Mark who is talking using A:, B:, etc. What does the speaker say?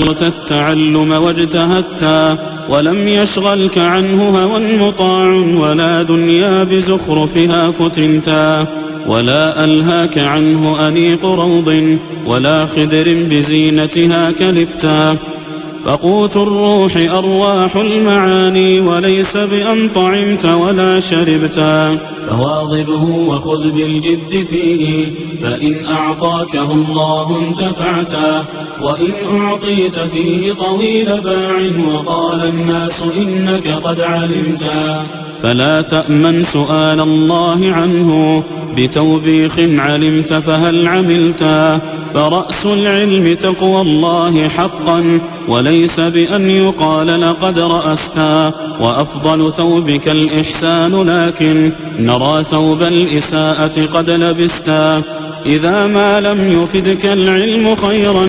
A: التعلم واجتهدتا ولم يشغلك عنه هوى مطاع ولا دنيا بزخرفها فتنتا ولا ألهاك عنه أنيق روض ولا خدر بزينتها كلفتا فقوت الروح أرواح المعاني وليس بأن طعمت ولا شربتا فواظبه وخذ بالجد فيه فإن أعطاكه الله انتفعتا وإن أعطيت فيه طويل باع وقال الناس إنك قد علمتا فلا تأمن سؤال الله عنه بتوبيخ علمت فهل عملتا فرأس العلم تقوى الله حقا وليس بأن يقال لقد رأستا وأفضل ثوبك الإحسان لكن نرى ثوب الإساءة قد لبستا إذا ما لم يفدك العلم خيرا